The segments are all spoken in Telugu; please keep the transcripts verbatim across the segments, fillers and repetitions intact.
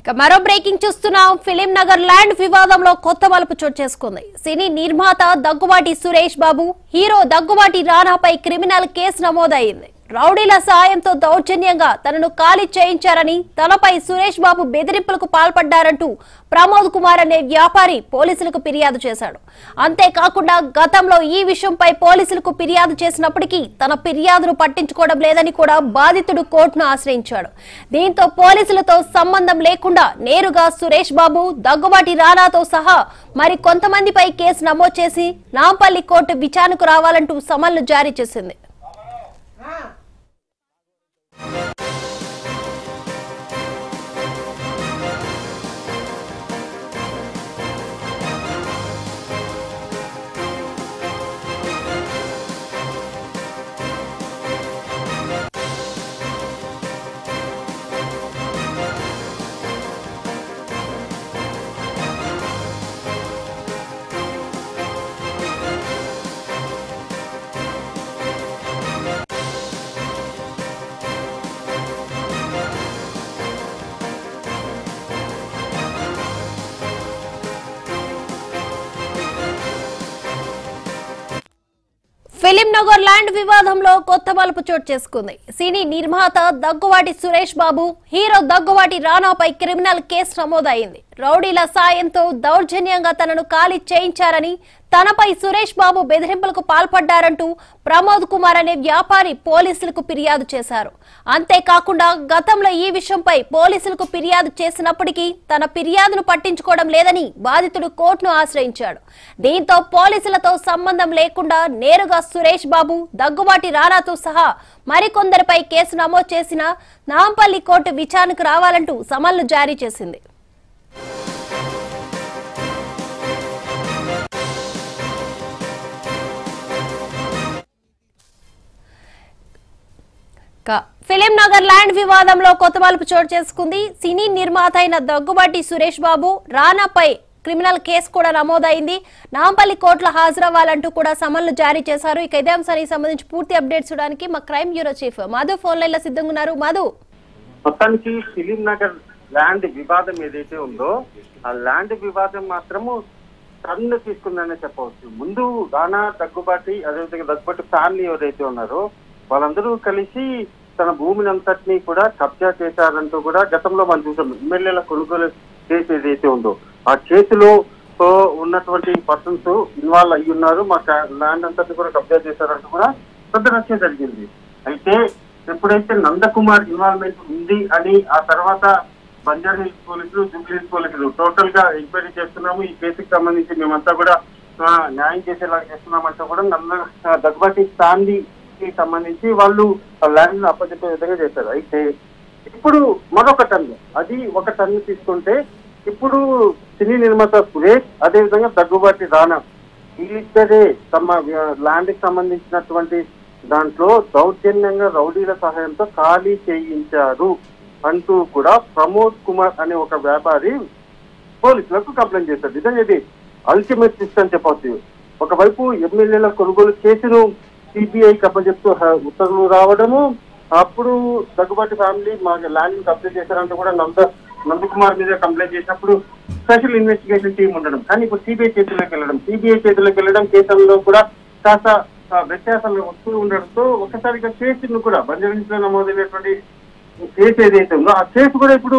మరో బ్రేకింగ్ చూస్తున్నాం. ఫిలిం నగర్ ల్యాండ్ వివాదంలో కొత్త మలుపు చోటు చేసుకుంది. సినీ నిర్మాత దగ్గుబాటి సురేష్ బాబు, హీరో దగ్గుబాటి రానాపై క్రిమినల్ కేసు నమోదైంది. రౌడీల సాయంతో దౌర్జన్యంగా తనను ఖాళీ చేయించారని, తనపై సురేష్ బాబు బెదిరింపులకు పాల్పడ్డారంటూ ప్రమోద్ కుమార్ అనే వ్యాపారి పోలీసులకు ఫిర్యాదు చేశాడు. అంతేకాకుండా గతంలో ఈ విషయంపై పోలీసులకు ఫిర్యాదు చేసినప్పటికీ తన ఫిర్యాదును పట్టించుకోవడం లేదని కూడా బాధితుడు కోర్టును ఆశ్రయించాడు. దీంతో పోలీసులతో సంబంధం లేకుండా నేరుగా సురేష్ బాబు, దగ్గుబాటి రానాతో సహా మరి కొంతమందిపై కేసు నమోదు చేసి నాంపల్లి కోర్టు విచారణకు రావాలంటూ సమన్లు జారీ చేసింది. ఫిలిం నగర్ ల్యాండ్ వివాదంలో కొత్త మలుపు చోటు చేసుకుంది. సినీ నిర్మాత దగ్గుబాటి సురేష్ బాబు, హీరో దగ్గుబాటి రానాపై క్రిమినల్ కేసు నమోదైంది. రౌడీల సాయంతో దౌర్జన్యంగా తనను ఖాళీ చేయించారని, తనపై సురేష్ బాబు బెదిరింపులకు పాల్పడ్డారంటూ ప్రమోద్ కుమార్ అనే వ్యాపారి పోలీసులకు ఫిర్యాదు చేశారు. అంతేకాకుండా గతంలో ఈ విషయంపై పోలీసులకు ఫిర్యాదు చేసినప్పటికీ తన ఫిర్యాదును పట్టించుకోవడం లేదని బాధితుడు కోర్టును ఆశ్రయించాడు. దీంతో పోలీసులతో సంబంధం లేకుండా నేరుగా సురేష్ బాబు, దగ్గుబాటి రానాతో సహా మరికొందరిపై కేసు నమోదు చేసిన నాంపల్లి కోర్టు విచారణకు రావాలంటూ సమన్లు జారీ చేసింది. ఫిలిం నగర్ ల్యాండ్ వివాదంలో కొత్త మలుపు చోటు చేసుకుంది. సినీ నిర్మాత అయిన దగ్గుబాటి సురేష్ బాబు, రానాపై క్రిమినల్ కేసు కూడా నమోదైంది. నాంపల్లి కోర్టులో హాజరవ్వాలంటూ కూడా సమన్లు జారీ చేశారు. ఇక ఇదే అంశానికి సంబంధించి పూర్తి అప్డేట్స్ చూడడానికి మా crime bureau chief Madhu phone line లో సిద్ధంగా ఉన్నారు. మధు, మొత్తానికి ఫిలిం నగర్ ల్యాండ్ వివాదం ఏదైతే ఉందో ఆ ల్యాండ్ వివాదం మాత్రము టర్న్ తీసుకుందనే చెప్పవచ్చు. ముందు రానా, దగ్గుబాటి, అదేవిధంగా దగ్గుబాటి ఫ్యామిలీ ఎవరైతే ఉన్నారో వాళ్ళందరూ కలిసి తన భూమిని అంతటినీ కూడా కబ్జా చేశారంటూ కూడా గతంలో మనం చూసాం. ఎమ్మెల్యేల కొనుగోలు కేసు ఏదైతే ఉందో ఆ కేసులో ఉన్నటువంటి పర్సన్స్ ఇన్వాల్వ్ అయ్యి ఉన్నారు, మా ల్యాండ్ అంతటిని కూడా కబ్జా చేశారంటూ కూడా పెద్ద రచ్చ జరిగింది. అయితే ఎప్పుడైతే నందకుమార్ ఇన్వాల్వ్మెంట్ ఉంది అని ఆ తర్వాత బంజారా హిల్స్ పోలీసులు, జూబ్లీ హిల్స్ పోలీసులు టోటల్ గా ఎంక్వైరీ చేస్తున్నాము, ఈ కేసుకి సంబంధించి మేమంతా కూడా న్యాయం చేసేలాగా చేస్తున్నామంటూ కూడా నంద దగ్గుబాటి ఫ్యామిలీ సంబంధించి వాళ్ళు ల్యాండ్ ను అప్పచెప్పే విధంగా చేశారు. అయితే ఇప్పుడు మరొక టన్ను, అది ఒక టన్ను తీసుకుంటే ఇప్పుడు సినీ నిర్మాత సురేష్, అదేవిధంగా దగ్గుబాటి రానా వీళ్ళిద్దరే తమ ల్యాండ్ కి సంబంధించినటువంటి దాంట్లో దౌర్జన్యంగా రౌడీల సహాయంతో ఖాళీ చేయించారు అంటూ కూడా ప్రమోద్ కుమార్ అనే ఒక వ్యాపారి పోలీసులకు కంప్లైంట్ చేశారు. నిజంగా ఇది అల్టిమేట్ ట్విస్ట్ అని చెప్పవచ్చు. ఒకవైపు ఎమ్మెల్యేల కొనుగోలు కేసును సిబిఐకి అప్పచెప్తూ ఉత్తర్వులు రావడము, అప్పుడు దగ్గుబాటి ఫ్యామిలీ మా ల్యాండ్ కంప్లైంట్ చేశారంటూ కూడా నంద నందకుమార్ మీద కంప్లైంట్ చేసినప్పుడు స్పెషల్ ఇన్వెస్టిగేషన్ టీం ఉండడం, కానీ ఇప్పుడు సిబిఐ చేతుల్లోకి వెళ్ళడం సిబిఐ చేతుల్లోకి వెళ్ళడం కేసుల్లో కూడా కాస్త వ్యత్యాసాలు వస్తూ ఉండడంతో ఒకసారిగా కేసును కూడా బంజారా నమోదైనటువంటి కేసు ఏదైతే ఉందో ఆ కేసు కూడా ఇప్పుడు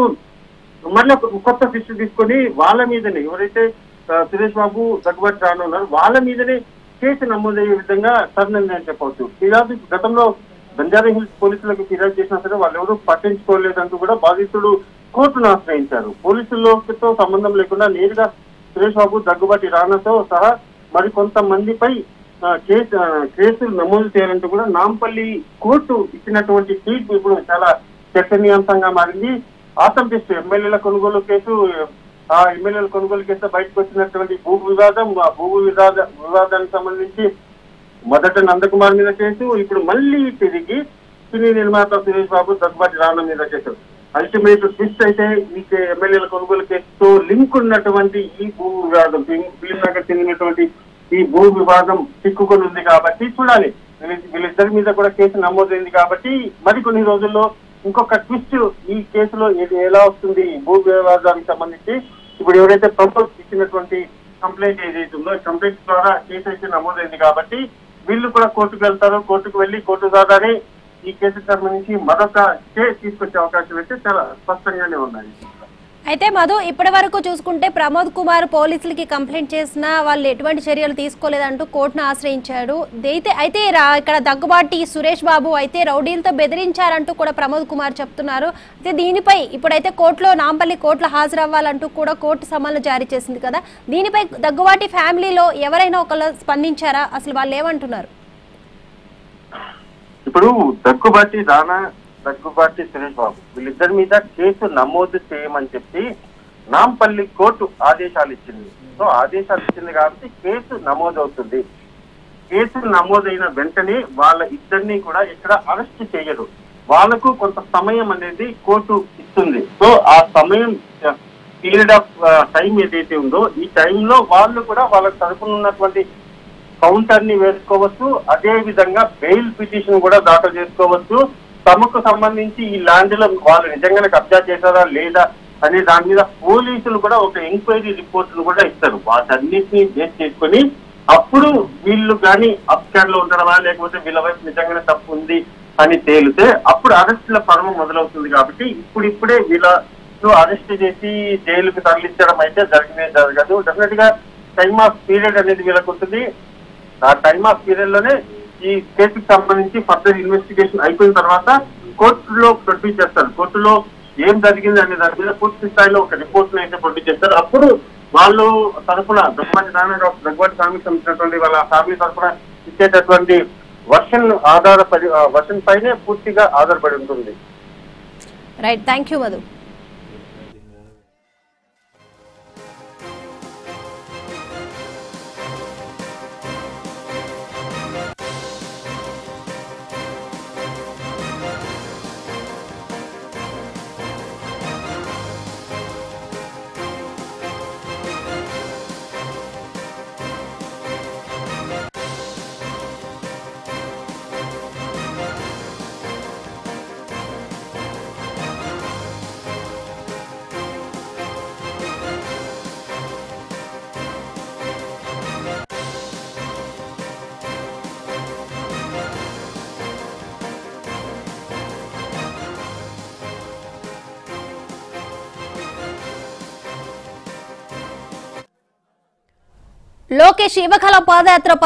మళ్ళీ కొత్త శిక్ష తీసుకొని వాళ్ళ మీదనే ఎవరైతే సురేష్ బాబు, దగ్గుబాటి రానా ఉన్నారు వాళ్ళ మీదనే కేసు నమోదయ్యే విధంగా టర్న్ అని చెప్పవచ్చు. ఫిర్యాదు గతంలో బంజారా హిల్స్ పోలీసులకు ఫిర్యాదు చేసినా సరే వాళ్ళు ఎవరు పట్టించుకోలేదంటూ కూడా బాధితుడు కోర్టును ఆశ్రయించారు. పోలీసులతో సంబంధం లేకుండా నేరుగా సురేష్ బాబు, దగ్గుబాటి రానాతో సహా మరి కొంతమందిపై కేసు కేసులు నమోదు చేయాలంటూ కూడా నాంపల్లి కోర్టు ఇచ్చినటువంటి తీర్పు ఇప్పుడు చాలా చర్చనీయాంశంగా మారింది. ఆసం టెస్ట్ ఎమ్మెల్యేల కొనుగోలు కేసు, ఆ ఎమ్మెల్యేల కొనుగోలు కేసు బయటకు వచ్చినటువంటి భూ వివాదం, ఆ భూ వివాద వివాదానికి సంబంధించి మొదట నందకుమార్ మీద కేసు, ఇప్పుడు మళ్ళీ తిరిగి సినీ నిర్మాత సురేష్ బాబు, దగ్గుబాటి రానా మీద కేసు. అల్టిమేట్ ట్విస్ట్ అయితే ఈ ఎమ్మెల్యేల కొనుగోలు కేసుతో లింక్ ఉన్నటువంటి ఈ భూ వివాదం, ఫిలిం నగర్ చెందినటువంటి ఈ భూ వివాదం చిక్కుకొని ఉంది కాబట్టి చూడాలి. వీళ్ళిద్దరి మీద కూడా కేసు నమోదైంది కాబట్టి మరికొన్ని రోజుల్లో ఇంకొక ట్విస్ట్ ఈ కేసులో ఇది ఎలా వస్తుంది, ఈ భూ వివాదానికి సంబంధించి ఇప్పుడు ఎవరైతే ప్రభుత్వం ఇచ్చినటువంటి కంప్లైంట్ ఏదైతే ఉందో కంప్లైంట్ ద్వారా కేసు అయితే నమోదైంది కాబట్టి వీళ్ళు కూడా కోర్టుకు వెళ్తారు. కోర్టుకు వెళ్లి కోర్టు ద్వారానే ఈ కేసుకు సంబంధించి మరొక స్టే తీసుకొచ్చే అవకాశం అయితే చాలా స్పష్టంగానే ఉన్నాయి. అయితే మధు, ఇప్పటి వరకు చూసుకుంటే ప్రమోద్ కుమార్ పోలీసులకి కంప్లైంట్ చేసినా వాళ్ళు ఎటువంటి చర్యలు తీసుకోలేదంటూ కోర్టును ఆశ్రయించాడు. అయితే అయితే ఇక్కడ దగ్గుబాటి సురేష్ బాబు అయితే రౌడీలతో బెదిరించారంటూ కూడా ప్రమోద్ కుమార్ చెప్తున్నారు. అయితే దీనిపై ఇప్పుడైతే కోర్టులో నాంపల్లి కోర్టులో హాజరవ్వాలంటూ కూడా కోర్టు సమన్లు జారీ చేసింది కదా, దీనిపై దగ్గుబాటి ఫ్యామిలీలో ఎవరైనా ఒకళ్ళు స్పందించారా? అసలు వాళ్ళు ఏమంటున్నారు? ఇప్పుడు దగ్గుబాటి రానా దగ్గుబాటి సురేష్ బాబు వీళ్ళిద్దరి మీద కేసు నమోదు చేయమని చెప్పి నాంపల్లి కోర్టు ఆదేశాలు ఇచ్చింది. సో ఆదేశాలు ఇచ్చింది కాబట్టి కేసు నమోదవుతుంది. కేసు నమోదైన వెంటనే వాళ్ళ ఇద్దరిని కూడా ఇక్కడ అరెస్ట్ చేయరు. వాళ్ళకు కొంత సమయం అనేది కోర్టు ఇస్తుంది. సో ఆ సమయం పీరియడ్ ఆఫ్ టైం ఏదైతే ఉందో ఈ టైంలో వాళ్ళు కూడా వాళ్ళ తరపున ఉన్నటువంటి కౌంటర్ ని వేసుకోవచ్చు. అదే విధంగా బెయిల్ పిటిషన్ కూడా దాఖలు చేసుకోవచ్చు. తమకు సంబంధించి ఈ ల్యాండ్ లో వాళ్ళు నిజంగానే కబ్జా చేశారా లేదా అనే దాని మీద పోలీసులు కూడా ఒక ఎంక్వైరీ రిపోర్ట్ ను కూడా ఇస్తారు. వాటన్నిటిని బేస్ చేసుకొని అప్పుడు వీళ్ళు కానీ అప్స్కార్ లో ఉండడమా లేకపోతే వీళ్ళ వైపు నిజంగానే తప్పు ఉంది అని తేలితే అప్పుడు అరెస్టుల పర్వం మొదలవుతుంది. కాబట్టి ఇప్పుడు ఇప్పుడే వీళ్ళను అరెస్ట్ చేసి జైలుకు తరలించడం అయితే జరిగినే జరగదు. డెఫినెట్ గా టైమ్ ఆఫ్ పీరియడ్ అనేది వీళ్ళకు ఉంటుంది. ఆ టైమ్ ఆఫ్ పీరియడ్ లోనే ఈ కేసుకి సంబంధించి ఫర్దర్ ఇన్వెస్టిగేషన్ అయిపోయిన తర్వాత కోర్టులో ప్రొడ్యూస్ చేస్తారు. కోర్టులో ఏం జరిగింది అనే దాని మీద పూర్తి స్థాయిలో ఒక రిపోర్ట్ అయితే ప్రొడ్యూస్ చేస్తారు. అప్పుడు వాళ్ళు తరఫున దగ్గుబాటి నారాయణ దగ్గుబాటి ఫ్యామిలీకి సంబంధించినటువంటి వాళ్ళ ఫ్యామిలీ తరఫున ఇచ్చేటటువంటి వర్షన్ ఆధారపడి వర్షన్ పైనే పూర్తిగా ఆధారపడి ఉంటుంది. Right, thank you Madhu. Lokesh Yuvagalam padayatra